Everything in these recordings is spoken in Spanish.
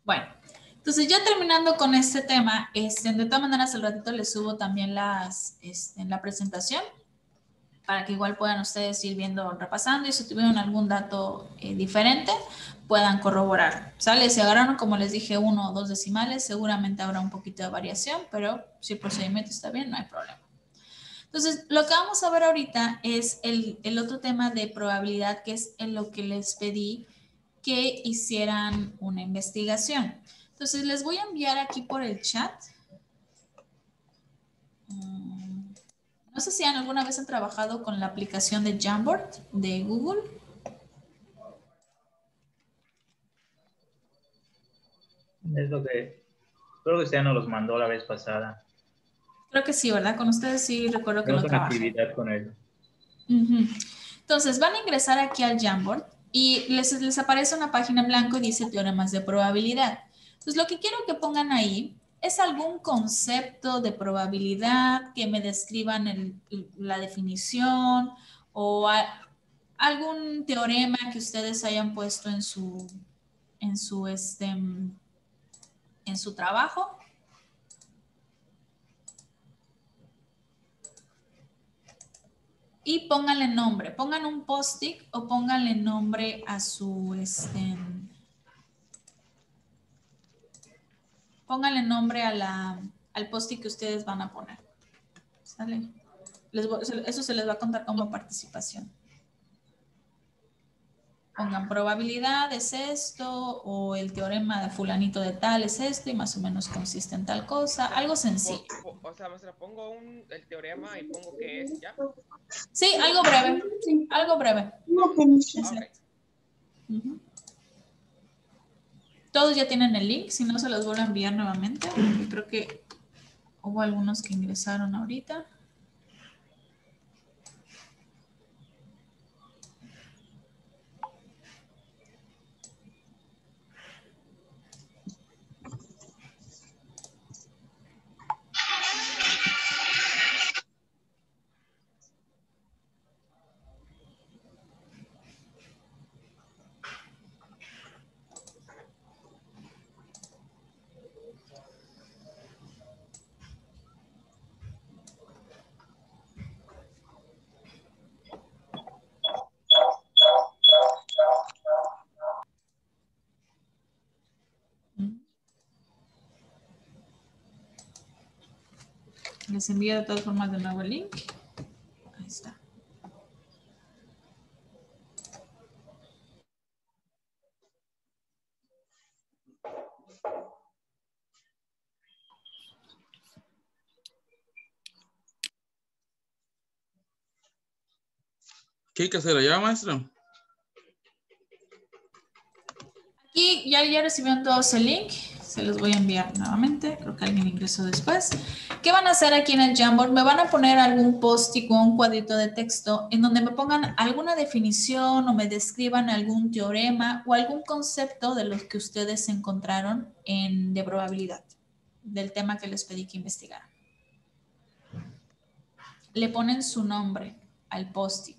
Bueno, entonces ya terminando con este tema, de todas maneras al ratito les subo también en la presentación para que igual puedan ustedes ir viendo, repasando y si tuvieron algún dato diferente, puedan corroborar. ¿Sale? Si agarraron, como les dije, 1 o 2 decimales, seguramente habrá un poquito de variación, pero si el procedimiento está bien, no hay problema. Entonces, lo que vamos a ver ahorita es el otro tema de probabilidad, que es en lo que les pedí que hicieran una investigación. Entonces, les voy a enviar aquí por el chat. No sé si alguna vez han trabajado con la aplicación de Jamboard de Google. Es lo que creo que usted nos los mandó la vez pasada. Creo que sí, ¿verdad? Con ustedes sí recuerdo que Tenemos lo una trabajé. actividad con él. Entonces, van a ingresar aquí al Jamboard y les aparece una página en blanco y dice teoremas de probabilidad. Entonces, lo que quiero que pongan ahí es algún concepto de probabilidad, que me describan la definición o algún teorema que ustedes hayan puesto en su, en su trabajo. Y pónganle nombre, pongan un post-it o pónganle nombre a pónganle nombre al post-it que ustedes van a poner. ¿Sale? Eso se les va a contar como participación. Pongan probabilidad es esto, o el teorema de fulanito de tal es esto, y más o menos consiste en tal cosa, algo sencillo. O sea, maestra, pongo el teorema y pongo qué es, ¿ya? Sí, algo breve, algo breve. Okay. Todos ya tienen el link, si no se los vuelvo a enviar nuevamente, porque creo que hubo algunos que ingresaron ahorita. Les envío de todas formas de nuevo el link. Ahí está. ¿Qué hay que hacer allá, maestro? Aquí ya recibieron todos el link. Se los voy a enviar nuevamente. Creo que alguien ingresó después. ¿Qué van a hacer aquí en el Jamboard? Me van a poner algún post-it o un cuadrito de texto en donde me pongan alguna definición o me describan algún teorema o algún concepto de los que ustedes encontraron de probabilidad, del tema que les pedí que investigaran. Le ponen su nombre al post-it.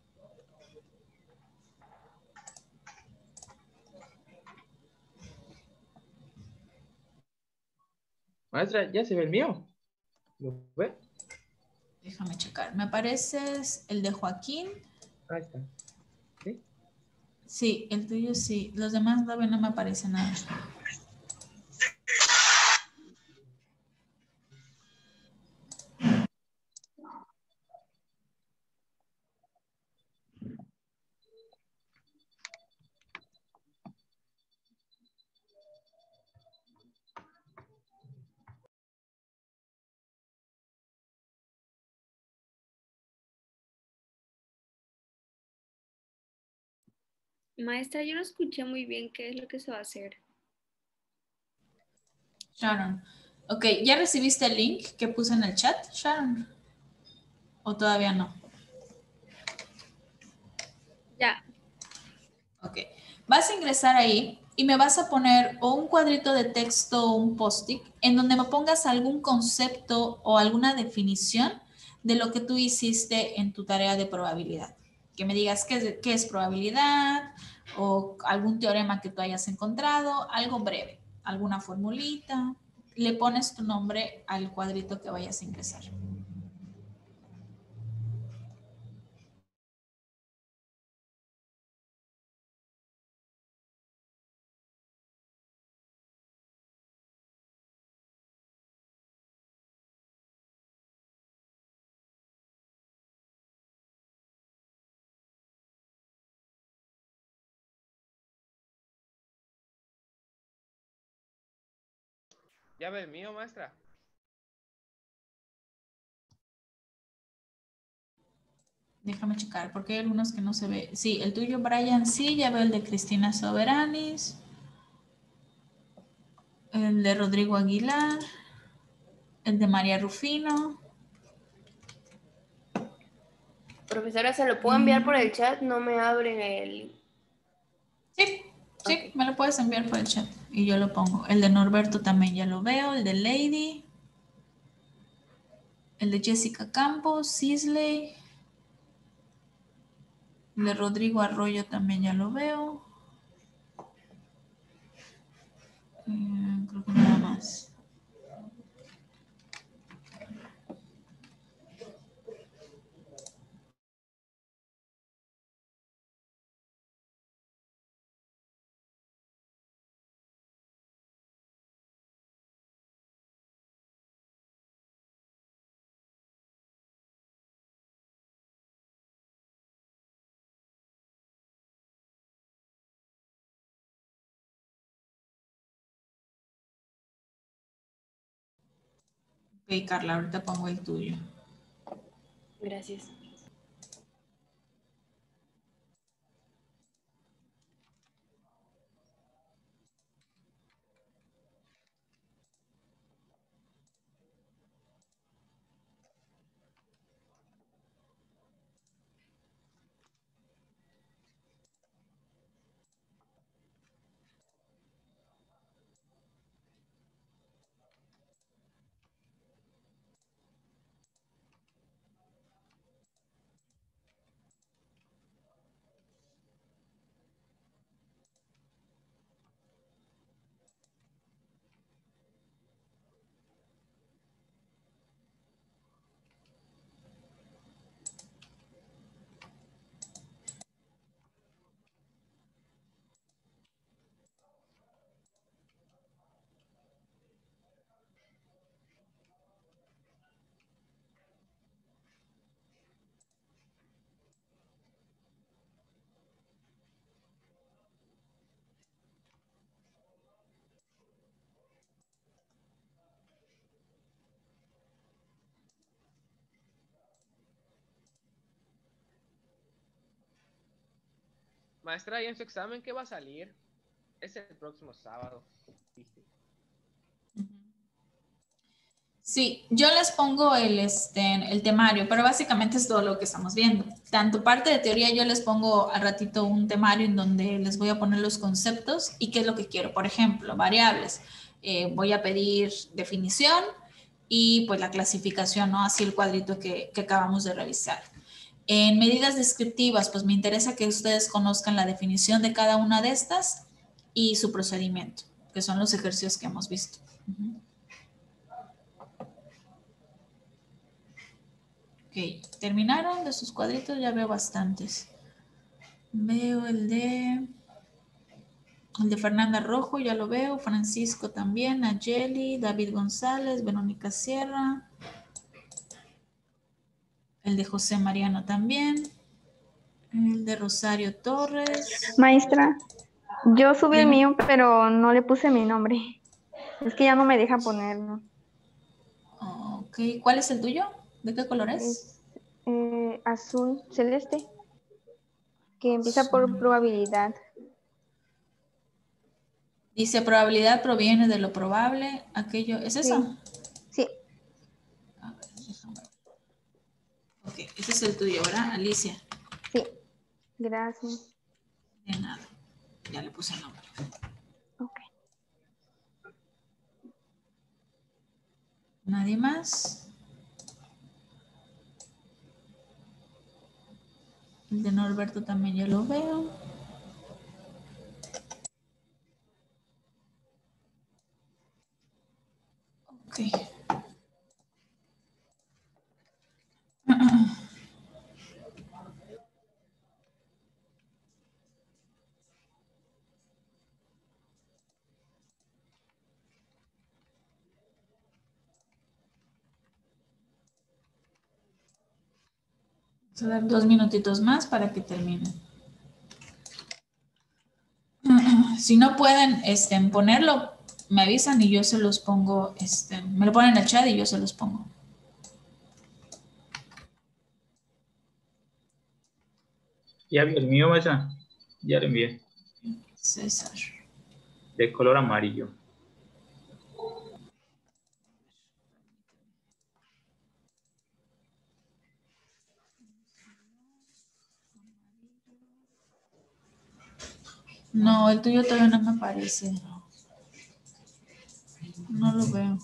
Maestra, ¿ya se ve el mío? ¿Lo ve? Déjame checar. Me aparece el de Joaquín. Ahí está. ¿Sí? Sí, el tuyo sí. Los demás todavía no me aparece nada. Maestra, yo no escuché muy bien qué es lo que se va a hacer. Sharon. Ok, ¿ya recibiste el link que puse en el chat, Sharon? ¿O todavía no? Ya. Ok. Vas a ingresar ahí y me vas a poner o un cuadrito de texto o un post-it en donde me pongas algún concepto o alguna definición de lo que tú hiciste en tu tarea de probabilidad. Que me digas qué es probabilidad o algún teorema que tú hayas encontrado, algo breve. alguna formulita, le pones tu nombre al cuadrito que vayas a ingresar. ¿Ya ve el mío, maestra? Déjame checar, porque hay algunos que no se ve. Sí, el tuyo, Brian, sí, ya veo el de Cristina Soberanis, el de Rodrigo Aguilar, el de María Rufino. Profesora, ¿se lo puedo enviar por el chat? No me abre el... Sí, sí, Ok. me lo puedes enviar por el chat y yo lo pongo. El de Norberto también ya lo veo, el de Lady, el de Jessica Campos, Sisley, el de Rodrigo Arroyo también ya lo veo. Creo que nada más. Ok, Carla, ahorita pongo el tuyo. Gracias. Maestra, ¿y en su examen qué va a salir? Es el próximo sábado. Dice. Sí, yo les pongo el temario, pero básicamente es todo lo que estamos viendo. Tanto parte de teoría, yo les pongo al ratito un temario en donde les voy a poner los conceptos y qué es lo que quiero. Por ejemplo, variables. Voy a pedir definición y pues la clasificación, ¿no? Así el cuadrito que acabamos de realizar. En medidas descriptivas, pues me interesa que ustedes conozcan la definición de cada una de estas y su procedimiento, que son los ejercicios que hemos visto. Ok, terminaron de sus cuadritos, ya veo bastantes. Veo el de Fernanda Rojo, ya lo veo, Francisco también, Nayeli, David González, Verónica Sierra, el de José Mariano también, el de Rosario Torres. Maestra, yo subí el Dime. mío, pero no le puse mi nombre. Es que ya no me deja ponerlo. Ok, ¿cuál es el tuyo? ¿De qué color es? Es azul celeste, que empieza por probabilidad. Dice probabilidad proviene de lo probable, aquello, ¿es Sí, eso? sí, A ver, déjame ver. Ok, ese es el tuyo, ¿verdad, Alicia? sí. Gracias. De nada, ya le puse el nombre. Ok. ¿Nadie más? El de Norberto también ya lo veo. Ok. Vamos a dar 2 minutitos más para que terminen. Si no pueden ponerlo, me avisan y yo se los pongo, me lo ponen en el chat y yo se los pongo. Ya vi el mío, maestra. Ya lo envié. César. De color amarillo. No, el tuyo todavía no me aparece. No lo veo.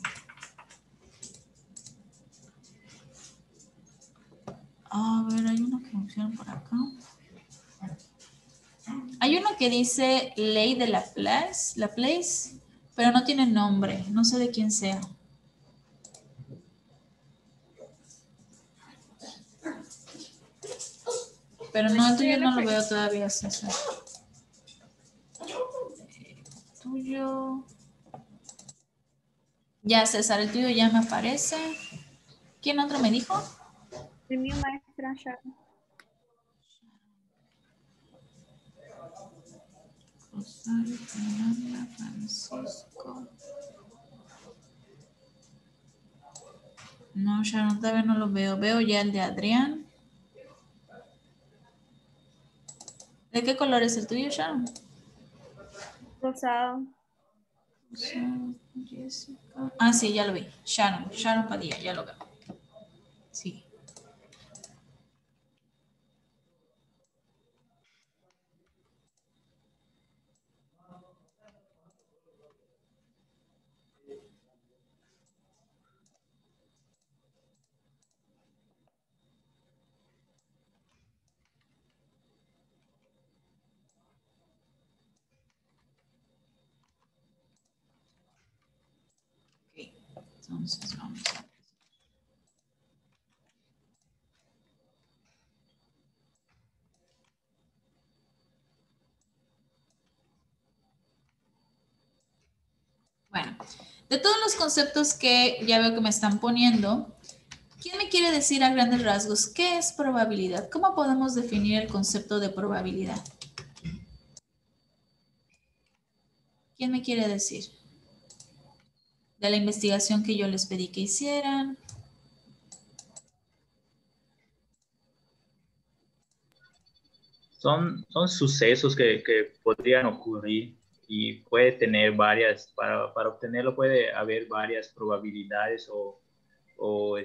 A ver, hay uno que me pusieron por acá. Hay uno que dice Ley de la Place, pero no tiene nombre. No sé de quién sea. Pero no, el tuyo no lo veo todavía, César. Tuyo. Ya, César, el tuyo ya me aparece. ¿Quién otro me dijo? El mío, maestra Sharon. Rosario, Fernanda, Francisco. No, Sharon, todavía no lo veo. Veo ya el de Adrián. ¿De qué color es el tuyo, Sharon? Rosado. Jessica. Ah, sí, ya lo vi. Sharon Padilla, ya lo veo. Sí. Ok, entonces vamos a... Bueno, de todos los conceptos que ya veo que me están poniendo, ¿quién me quiere decir a grandes rasgos qué es probabilidad? ¿Cómo podemos definir el concepto de probabilidad? ¿Quién me quiere decir? De la investigación que yo les pedí que hicieran. Son sucesos que podrían ocurrir y puede tener varias, para obtenerlo puede haber varias probabilidades o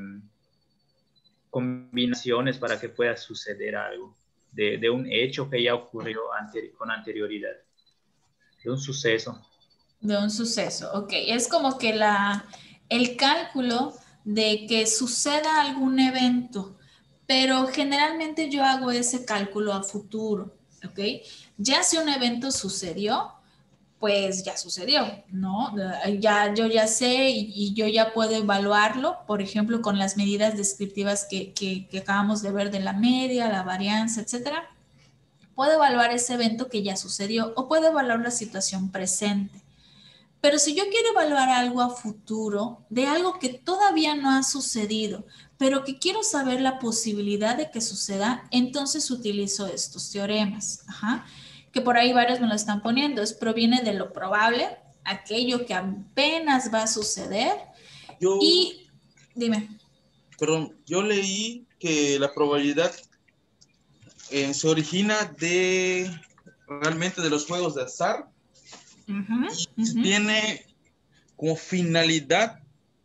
combinaciones para que pueda suceder algo de un hecho que ya ocurrió con anterioridad, de un suceso. De un suceso, ok. Es como que el cálculo de que suceda algún evento, pero generalmente yo hago ese cálculo a futuro, ok. Ya si un evento sucedió, pues ya sucedió, ¿no? Yo ya sé y yo ya puedo evaluarlo, por ejemplo, con las medidas descriptivas que acabamos de ver de la media, la varianza, etcétera. Puedo evaluar ese evento que ya sucedió o puedo evaluar la situación presente. Pero si yo quiero evaluar algo a futuro, de algo que todavía no ha sucedido, pero que quiero saber la posibilidad de que suceda, entonces utilizo estos teoremas. Ajá. Que por ahí varios me lo están poniendo. Proviene de lo probable, aquello que apenas va a suceder. Y dime. Perdón, yo leí que la probabilidad se origina realmente de los juegos de azar. Y tiene como finalidad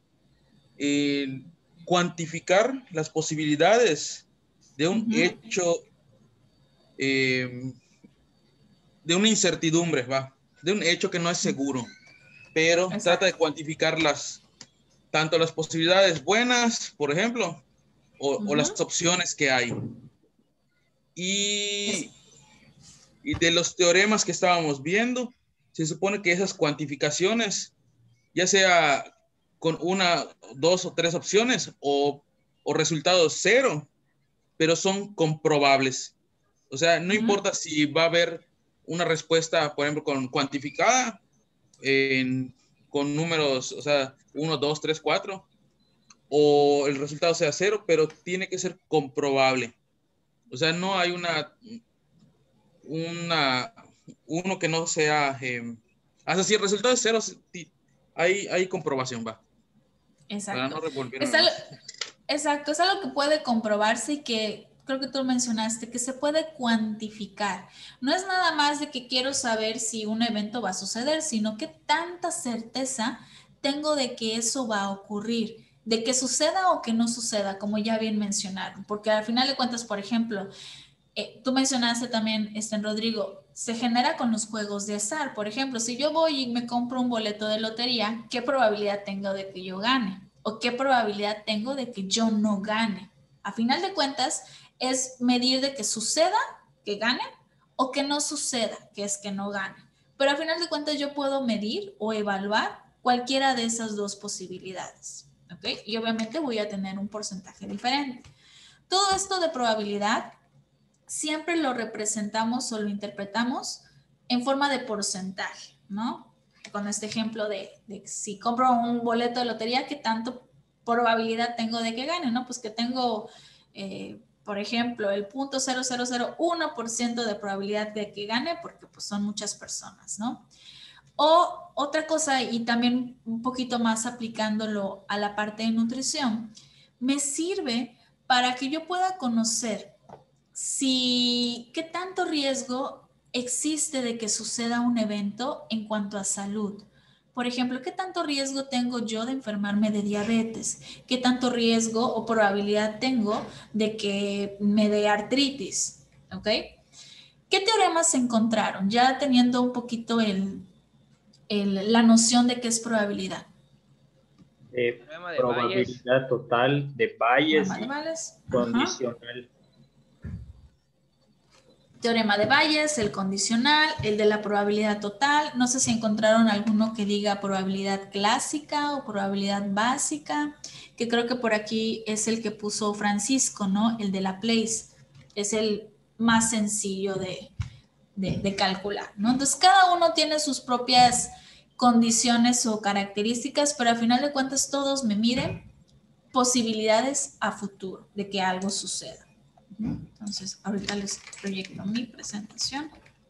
cuantificar las posibilidades de un hecho, de una incertidumbre, de un hecho que no es seguro, pero Exacto. trata de cuantificar tanto las posibilidades buenas, por ejemplo, o las opciones que hay. Y de los teoremas que estábamos viendo, se supone que esas cuantificaciones, ya sea con una, dos o tres opciones o resultados cero, pero son comprobables. O sea, no importa si va a haber una respuesta, por ejemplo, cuantificada con números, o sea, 1, 2, 3, 4, o el resultado sea cero, pero tiene que ser comprobable. O sea, no hay uno que no sea, hasta si el resultado es cero, hay comprobación, va. Exacto. Para no revolver exacto, es algo que puede comprobarse y que creo que tú mencionaste, que se puede cuantificar. No es nada más de que quiero saber si un evento va a suceder, sino que tanta certeza tengo de que eso va a ocurrir, de que suceda o que no suceda, como ya bien mencionaron. Porque al final de cuentas, por ejemplo, tú mencionaste también, Rodrigo, se genera con los juegos de azar. Por ejemplo, si yo voy y me compro un boleto de lotería, ¿qué probabilidad tengo de que yo gane? ¿O qué probabilidad tengo de que yo no gane? A final de cuentas, es medir de que suceda, que gane, o que no suceda, que es que no gane. Pero a final de cuentas, yo puedo medir o evaluar cualquiera de esas dos posibilidades. ¿Ok? Y obviamente voy a tener un porcentaje diferente. Todo esto de probabilidad siempre lo representamos o lo interpretamos en forma de porcentaje, ¿no? Con este ejemplo de si compro un boleto de lotería, ¿qué tanto probabilidad tengo de que gane, no? Pues que tengo, por ejemplo, el 0.0001% de probabilidad de que gane porque pues son muchas personas, ¿no? O otra cosa, y también un poquito más aplicándolo a la parte de nutrición, me sirve para que yo pueda conocer qué tanto riesgo existe de que suceda un evento en cuanto a salud. Por ejemplo, ¿qué tanto riesgo tengo yo de enfermarme de diabetes? ¿Qué tanto riesgo o probabilidad tengo de que me dé artritis? ¿Ok? ¿Qué teoremas se encontraron? Ya teniendo un poquito la noción de qué es probabilidad. Probabilidad total de Bayes y condicional. Teorema de Bayes, el condicional, el de la probabilidad total. No sé si encontraron alguno que diga probabilidad clásica o probabilidad básica, que creo que por aquí es el que puso Francisco, ¿no? El de Laplace. Es el más sencillo de calcular, ¿no? Entonces, cada uno tiene sus propias condiciones o características, pero al final de cuentas todos me miden posibilidades a futuro de que algo suceda. Entonces, ahorita les proyecto mi presentación.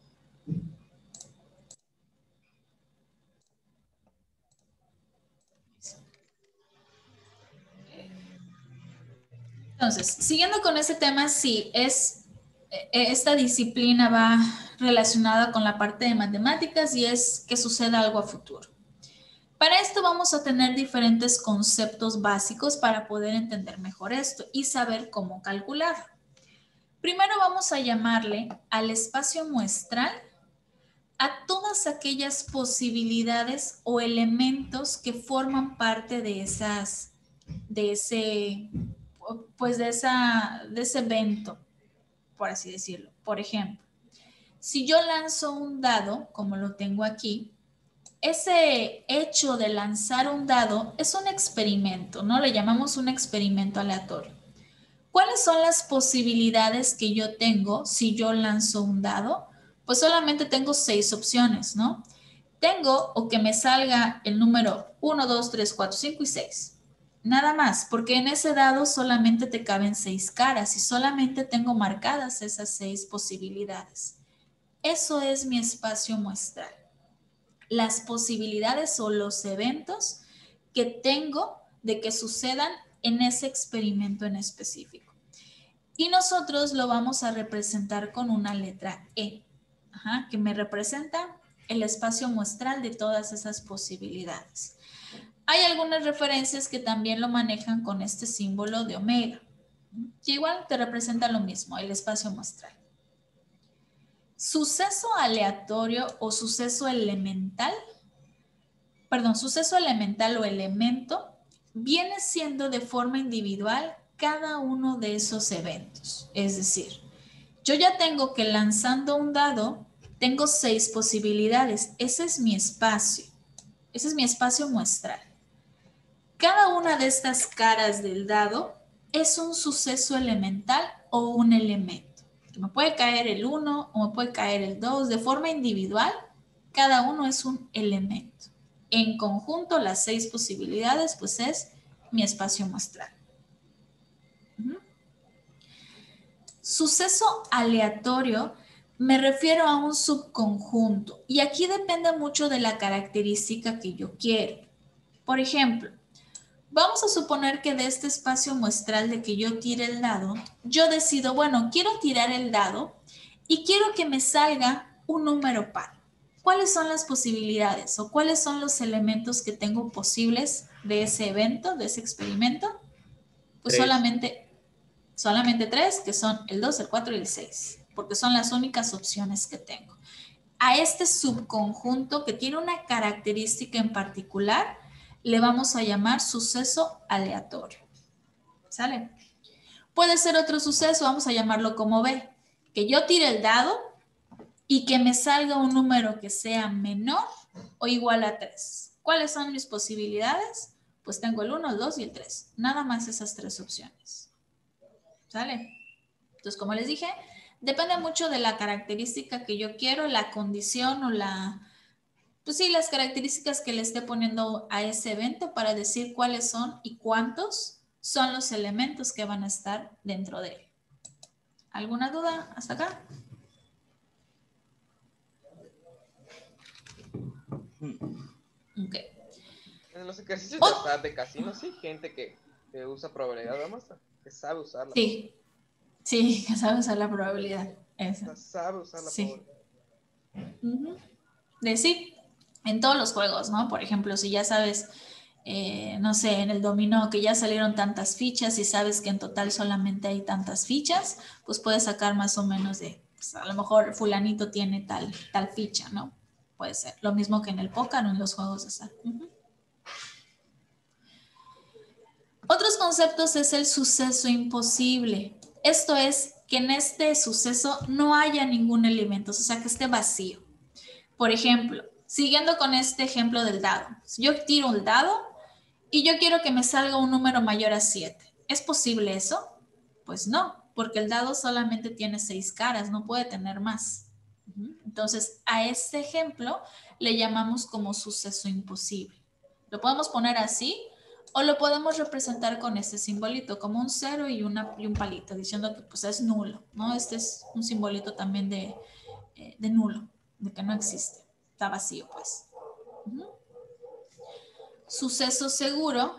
Entonces, siguiendo con ese tema, sí, esta disciplina va relacionada con la parte de matemáticas y es que suceda algo a futuro. Para esto vamos a tener diferentes conceptos básicos para poder entender mejor esto y saber cómo calcularlo. Primero vamos a llamarle al espacio muestral a todas aquellas posibilidades o elementos que forman parte de ese evento, por así decirlo. Por ejemplo, si yo lanzo un dado, como lo tengo aquí, ese hecho de lanzar un dado es un experimento, ¿no? Le llamamos un experimento aleatorio. ¿Cuáles son las posibilidades que yo tengo si yo lanzo un dado? Pues solamente tengo 6 opciones, ¿no? Tengo o que me salga el número 1, 2, 3, 4, 5 y 6. Nada más, porque en ese dado solamente te caben 6 caras y solamente tengo marcadas esas 6 posibilidades. Eso es mi espacio muestral. Las posibilidades o los eventos que tengo de que sucedan en ese experimento en específico. Y nosotros lo vamos a representar con una letra E, que me representa el espacio muestral de todas esas posibilidades. Hay algunas referencias que también lo manejan con este símbolo de omega, que igual te representa lo mismo, el espacio muestral. Suceso aleatorio o suceso elemental o elemento viene siendo de forma individual cada uno de esos eventos. Es decir, yo ya tengo que lanzando un dado, tengo 6 posibilidades. Ese es mi espacio. Ese es mi espacio muestral. cada una de estas caras del dado es un suceso elemental o un elemento. Me puede caer el 1 o me puede caer el 2 de forma individual. Cada uno es un elemento. En conjunto, las 6 posibilidades, pues es mi espacio muestral. Suceso aleatorio, me refiero a un subconjunto y aquí depende mucho de la característica que yo quiero. Por ejemplo, vamos a suponer que de este espacio muestral de que yo tire el dado, yo decido, bueno, quiero tirar el dado y quiero que me salga un número par. ¿Cuáles son las posibilidades o cuáles son los elementos que tengo posibles de ese evento, de ese experimento? Pues solamente 3, que son el 2, el 4 y el 6, porque son las únicas opciones que tengo. A este subconjunto que tiene una característica en particular, le vamos a llamar suceso aleatorio. ¿Sale? Puede ser otro suceso, vamos a llamarlo como B, que yo tire el dado y que me salga un número que sea menor o igual a 3. ¿Cuáles son mis posibilidades? Pues tengo el 1, el 2 y el 3. Nada más esas 3 opciones. ¿Sale? Entonces, como les dije, depende mucho de la característica que yo quiero, la condición o pues sí, las características que le esté poniendo a ese evento para decir cuáles son y cuántos son los elementos que van a estar dentro de él. ¿Alguna duda hasta acá? Ok. En los ejercicios de casino, sí, gente que usa probabilidad de muestra, que sabe usarla. Sí, sí, que sabe usar la probabilidad. Esa. Sabe usar la probabilidad. Sí, en todos los juegos, ¿no? Por ejemplo, si ya sabes, no sé, en el dominó que ya salieron tantas fichas y sabes que en total solamente hay tantas fichas, pues puedes sacar más o menos de, pues a lo mejor fulanito tiene tal ficha, ¿no? Puede ser. Lo mismo que en el póker o en los juegos de azar. Otros conceptos es el suceso imposible. Esto es que en este suceso no haya ningún elemento, o sea, que esté vacío. Por ejemplo, siguiendo con este ejemplo del dado. Si yo tiro un dado y yo quiero que me salga un número mayor a 7. ¿Es posible eso? Pues no, porque el dado solamente tiene 6 caras, no puede tener más. Entonces, a este ejemplo le llamamos como suceso imposible. Lo podemos poner así o lo podemos representar con este simbolito, como un 0 y un palito, diciendo que pues es nulo, ¿no? Este es un simbolito también de nulo, de que no existe, está vacío, pues. Suceso seguro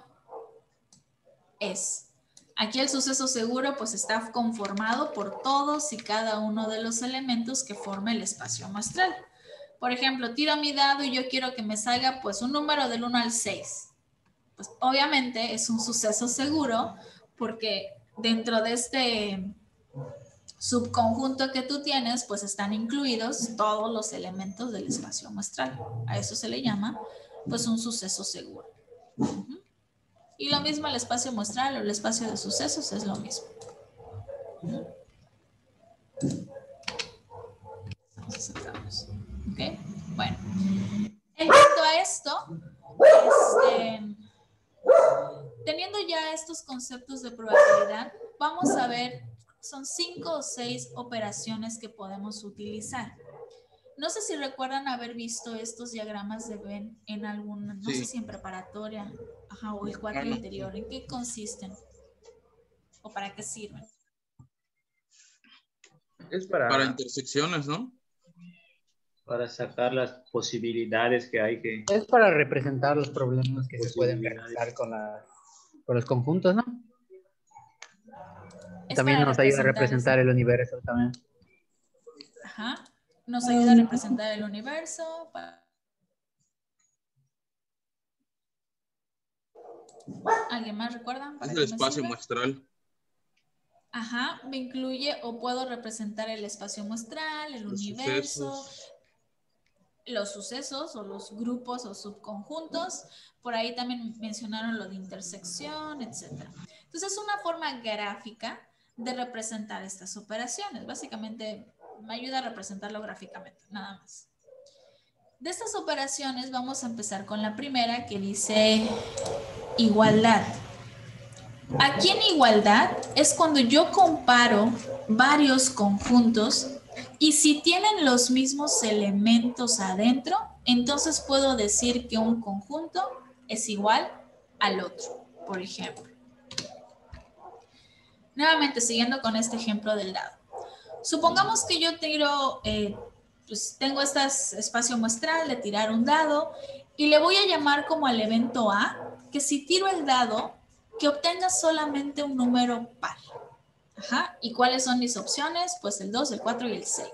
es, aquí el suceso seguro pues está conformado por todos y cada uno de los elementos que forma el espacio muestral. Por ejemplo, tiro mi dado y yo quiero que me salga pues un número del 1 al 6. Pues obviamente es un suceso seguro porque dentro de este subconjunto que tú tienes, pues están incluidos todos los elementos del espacio muestral. A eso se le llama, pues, un suceso seguro. Y lo mismo el espacio muestral o el espacio de sucesos es lo mismo. Vamos a centrarnos. ¿Ok? Bueno. En cuanto a esto, teniendo ya estos conceptos de probabilidad, vamos a ver, son 5 o 6 operaciones que podemos utilizar. No sé si recuerdan haber visto estos diagramas de Venn en alguna, no sé si en preparatoria, o el cuatro anterior. ¿En qué consisten? ¿O para qué sirven? Es para intersecciones, ¿no? Para sacar las posibilidades que hay que... Es para representar los problemas que se pueden realizar con los conjuntos, ¿no? También nos ayuda a representar el universo también. Ajá. Nos ayuda a representar el universo. ¿Alguien más recuerda? Es el espacio muestral. Ajá, me incluye o puedo representar el espacio muestral, el universo, los sucesos o los grupos o subconjuntos. Por ahí también mencionaron lo de intersección, etc. Entonces es una forma gráfica de representar estas operaciones. Básicamente me ayuda a representarlo gráficamente, nada más. De estas operaciones vamos a empezar con la primera que dice igualdad. Aquí en igualdad es cuando yo comparo varios conjuntos y si tienen los mismos elementos adentro, entonces puedo decir que un conjunto es igual al otro, por ejemplo. Nuevamente, siguiendo con este ejemplo del dado. Supongamos que yo tiro, pues tengo este espacio muestral de tirar un dado y le voy a llamar como al evento A, que si tiro el dado, que obtenga solamente un número par. Ajá. ¿Y cuáles son mis opciones? Pues el 2, el 4 y el 6.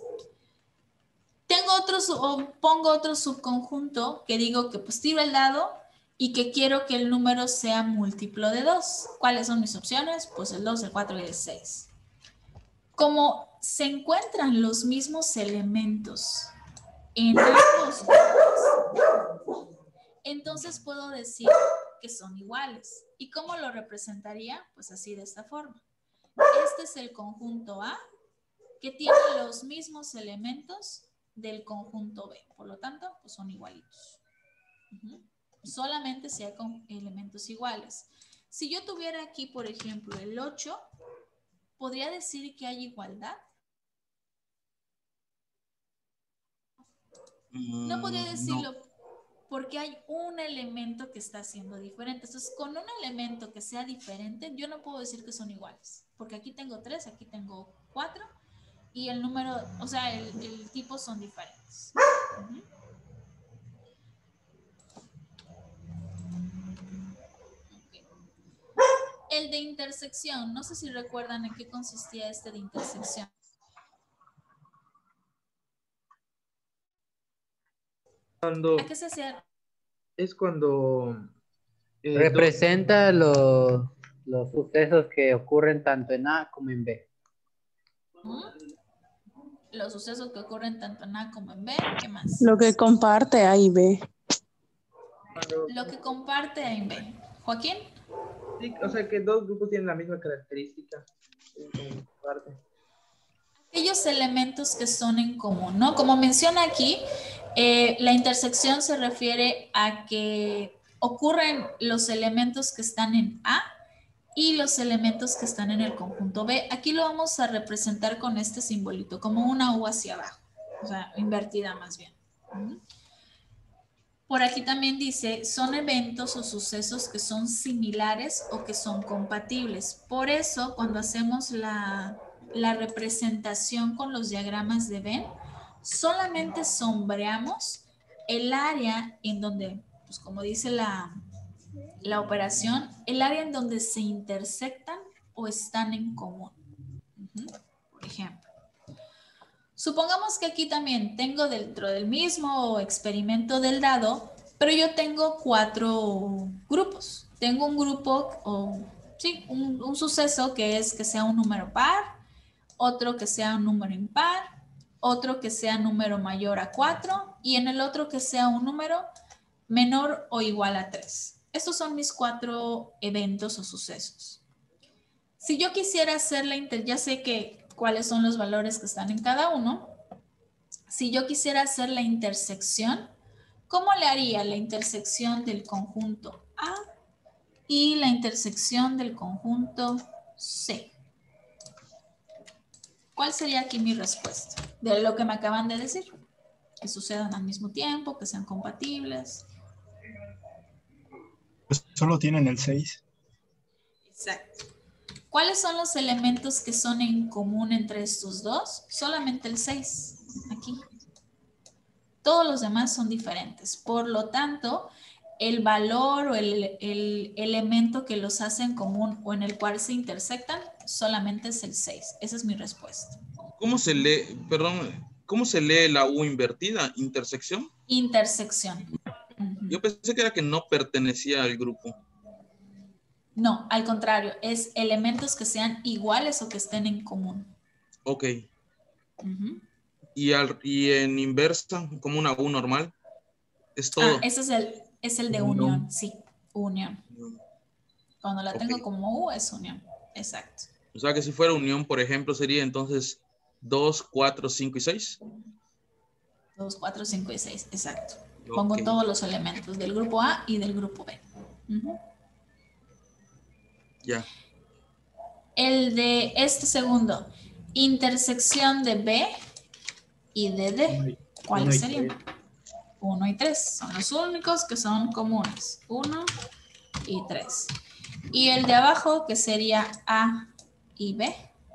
Tengo pongo otro subconjunto que digo que pues tiro el dado y que quiero que el número sea múltiplo de 2. ¿Cuáles son mis opciones? Pues el 2, el 4 y el 6. Como se encuentran los mismos elementos en ambos grupos, entonces puedo decir que son iguales. ¿Y cómo lo representaría? Pues así, de esta forma. Este es el conjunto A que tiene los mismos elementos del conjunto B. Por lo tanto, pues son igualitos. Solamente si hay elementos iguales. Si yo tuviera aquí, por ejemplo, el 8, ¿podría decir que hay igualdad? No podría decirlo. No. Porque hay un elemento que está siendo diferente. Entonces, con un elemento que sea diferente, yo no puedo decir que son iguales. Porque aquí tengo 3, aquí tengo 4. Y el número, o sea, el tipo son diferentes. Okay. El de intersección. No sé si recuerdan en qué consistía este de intersección. ¿A qué se hacía? Es cuando representa los sucesos que ocurren tanto en A como en B. Los sucesos que ocurren tanto en A como en B. ¿Qué más? Lo que comparte A y B. Lo que comparte A y B. ¿Joaquín? Sí, o sea que dos grupos tienen la misma característica. Aquellos elementos que son en común, ¿no? Como menciona aquí, la intersección se refiere a que ocurren los elementos que están en A y los elementos que están en el conjunto B. Aquí lo vamos a representar con este simbolito, como una U hacia abajo, o sea, invertida más bien. Por aquí también dice, son eventos o sucesos que son similares o que son compatibles. Por eso, cuando hacemos la representación con los diagramas de Venn, solamente sombreamos el área en donde, pues como dice la operación, el área en donde se intersectan o están en común. Por ejemplo, supongamos que aquí también tengo dentro del mismo experimento del dado, pero yo tengo 4 grupos. Tengo un grupo, un suceso que es que sea un número par, otro que sea un número impar, otro que sea número mayor a 4 y en el otro que sea un número menor o igual a 3. Estos son mis 4 eventos o sucesos. Si yo quisiera hacer ya sé que cuáles son los valores que están en cada uno. Si yo quisiera hacer la intersección, ¿cómo le haría la intersección del conjunto A y la intersección del conjunto C? ¿Cuál sería aquí mi respuesta de lo que me acaban de decir? Que sucedan al mismo tiempo, que sean compatibles. Pues solo tienen el 6. Exacto. ¿Cuáles son los elementos que son en común entre estos dos? Solamente el 6, aquí. Todos los demás son diferentes. Por lo tanto, el valor o el elemento que los hace en común o en el cual se intersectan solamente es el 6. Esa es mi respuesta. ¿Cómo se lee, cómo se lee la U invertida? ¿Intersección? Intersección. Yo pensé que era que no pertenecía al grupo. No, al contrario, es elementos que sean iguales o que estén en común. Ok. Y en inversa, como una U normal, es todo. Ese es el de unión, sí, unión. Cuando la tengo como U es unión, exacto. O sea que si fuera unión, por ejemplo, sería entonces 2, 4, 5 y 6. 2, 4, 5 y 6, exacto. Pongo todos los elementos del grupo A y del grupo B. Ya. El de este segundo, intersección de B y de D. ¿Cuáles serían? 1 y 3. Son los únicos que son comunes. 1 y 3. Y el de abajo, que sería A y B.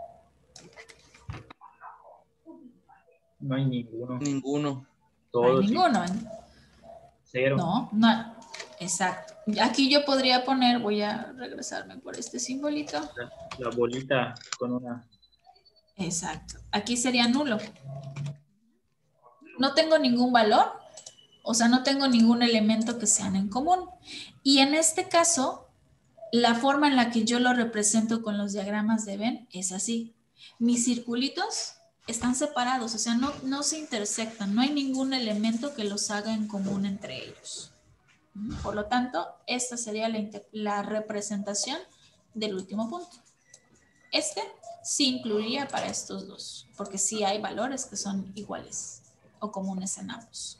No hay ninguno. Ninguno. No hay Todos ninguno. cero. No, no. Exacto. Aquí yo podría poner, voy a regresarme por este simbolito. La bolita con una. Exacto. Aquí sería nulo. No tengo ningún valor, o sea, no tengo ningún elemento que sean en común. Y en este caso, la forma en la que yo lo represento con los diagramas de Venn es así. Mis circulitos están separados, o sea, no se intersectan, no hay ningún elemento que los haga en común entre ellos. Por lo tanto, esta sería la representación del último punto. Este sí incluiría para estos dos, porque sí hay valores que son iguales o comunes en ambos.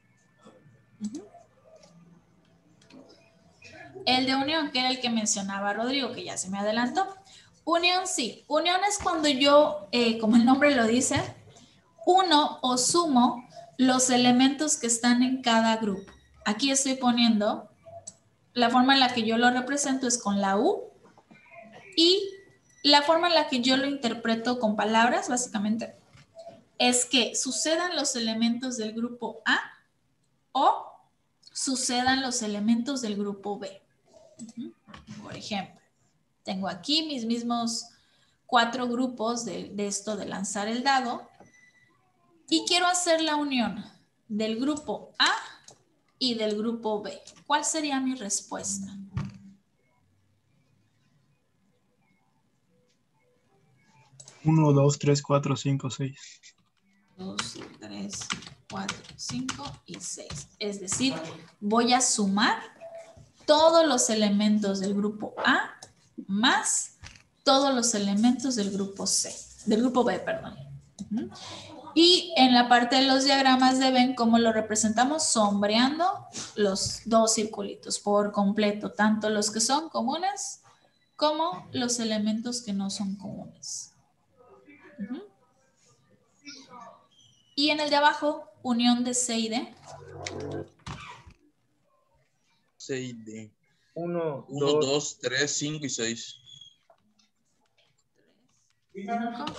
El de unión, que era el que mencionaba Rodrigo, que ya se me adelantó. Unión sí. Unión es cuando yo, como el nombre lo dice, uno o sumo los elementos que están en cada grupo. Aquí estoy poniendo, la forma en la que yo lo represento es con la U y la forma en la que yo lo interpreto con palabras, básicamente, es que sucedan los elementos del grupo A o sucedan los elementos del grupo B. Por ejemplo, tengo aquí mis mismos 4 grupos de esto de lanzar el dado y quiero hacer la unión del grupo A y del grupo B. ¿Cuál sería mi respuesta? Uno, 2, 3, 4, 5, 6. 2, 3, 4, 5 y 6. Es decir, voy a sumar todos los elementos del grupo A más todos los elementos del grupo C, del grupo B, perdón. Y en la parte de los diagramas de Venn, ¿cómo lo representamos? Sombreando los dos circulitos por completo, tanto los que son comunes como los elementos que no son comunes. Y en el de abajo, unión de C y D. C y D. 1, 1, 2, 3, 5 y 6. 5,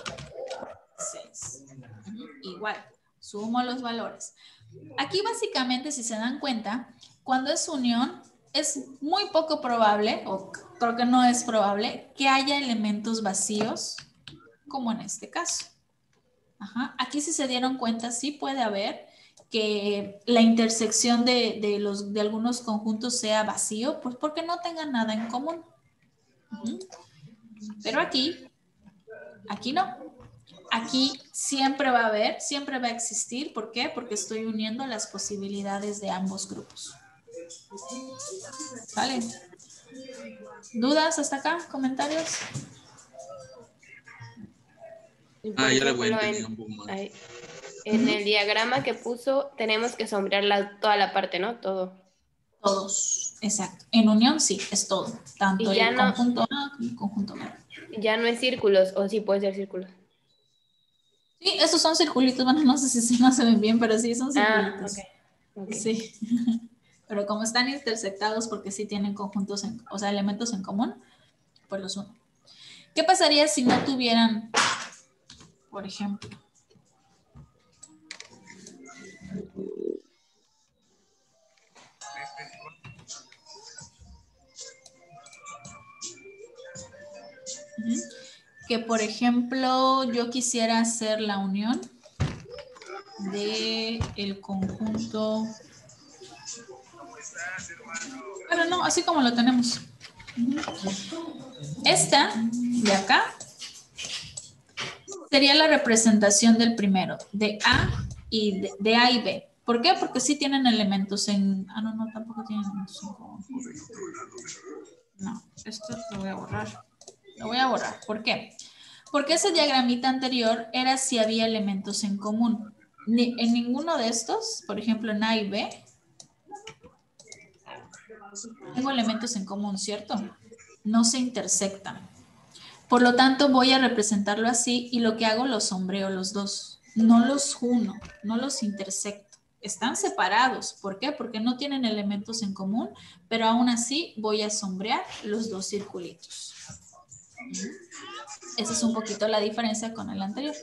6. Igual, sumo los valores. Aquí básicamente, si se dan cuenta, cuando es unión, es muy poco probable, o creo que no es probable, que haya elementos vacíos, como en este caso. Aquí si se dieron cuenta, sí puede haber que la intersección de algunos conjuntos sea vacío, pues porque no tengan nada en común. Pero aquí no. Aquí siempre va a haber, siempre va a existir. ¿Por qué? Porque estoy uniendo las posibilidades de ambos grupos. ¿Vale? ¿Dudas hasta acá? ¿Comentarios? Por Ya le voy a ejemplo, entender un poco más. en el diagrama que puso, tenemos que sombrear toda la parte, ¿no? Todo. Todos, exacto. En unión sí, es todo. Tanto Y ya el no- conjunto A como el conjunto B. Ya no es círculos, o sí puede ser círculos. Sí, esos son circulitos. Bueno, no sé si no se ven bien, pero sí son circulitos. Ok. Sí. Pero como están intersectados porque sí tienen conjuntos, o sea, elementos en común, pues los uno. ¿Qué pasaría si no tuvieran, por ejemplo? Que por ejemplo yo quisiera hacer la unión de el conjunto, pero no, así como lo tenemos. Esta de acá sería la representación del primero, de A y de A y B. ¿Por qué? Porque sí tienen elementos en... Ah, no, tampoco tienen elementos en común. No, esto lo voy a borrar. Lo voy a borrar. ¿Por qué? Porque ese diagramita anterior era si había elementos en común. En ninguno de estos, por ejemplo en A y B, tengo elementos en común, ¿cierto? no se intersectan. Por lo tanto, voy a representarlo así y lo que hago, los sombreo los dos. No los uno, no los intersecto. Están separados. ¿Por qué? Porque no tienen elementos en común, pero aún así voy a sombrear los dos circulitos. Esa es un poquito la diferencia con el anterior.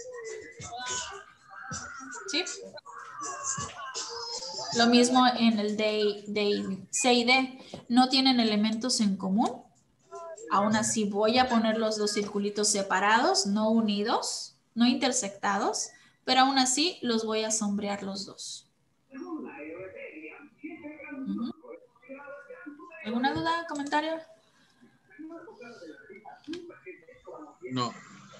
¿Sí? Lo mismo en el de C y D. No tienen elementos en común. Aún así voy a poner los dos circulitos separados, no unidos, no intersectados, pero aún así los voy a sombrear los dos. ¿Alguna duda, comentario? No.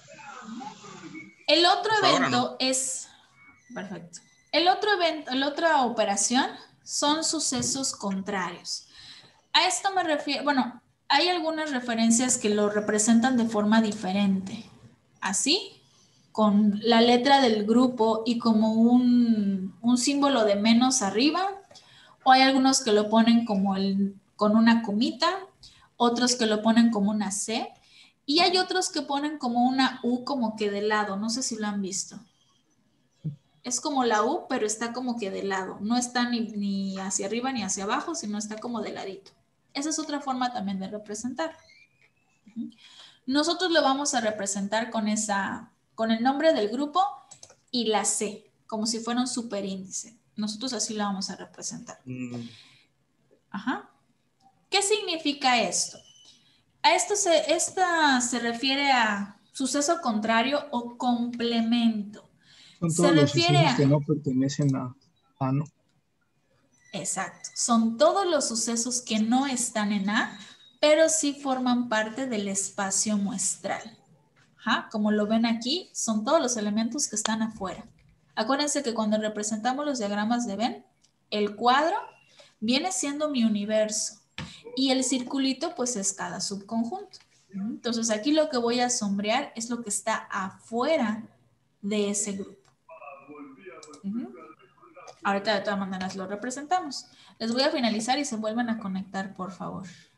El otro Hasta ahora evento no. es... Perfecto. El otro evento, la otra operación son sucesos contrarios. A esto me refiero, bueno, hay algunas referencias que lo representan de forma diferente. Así, con la letra del grupo y como un símbolo de menos arriba, o hay algunos que lo ponen como con una comita, otros que lo ponen como una C, y hay otros que ponen como una U como que de lado, no sé si lo han visto. Es como la U, pero está como que de lado, no está ni hacia arriba ni hacia abajo, sino está como de ladito. Esa es otra forma también de representar. Nosotros lo vamos a representar con el nombre del grupo y la C, como si fuera un superíndice. Nosotros así lo vamos a representar. Ajá. ¿Qué significa esto? A esto se refiere a suceso contrario o complemento. Son Se todos los refiere sucesos a... que no pertenecen a ¿no? Exacto. Son todos los sucesos que no están en A, pero sí forman parte del espacio muestral. Ajá, como lo ven aquí, son todos los elementos que están afuera. Acuérdense que cuando representamos los diagramas de Venn, el cuadro viene siendo mi universo y el circulito pues es cada subconjunto. Entonces aquí lo que voy a sombrear es lo que está afuera de ese grupo. Ahorita de todas maneras lo representamos. Les voy a finalizar y se vuelven a conectar, por favor.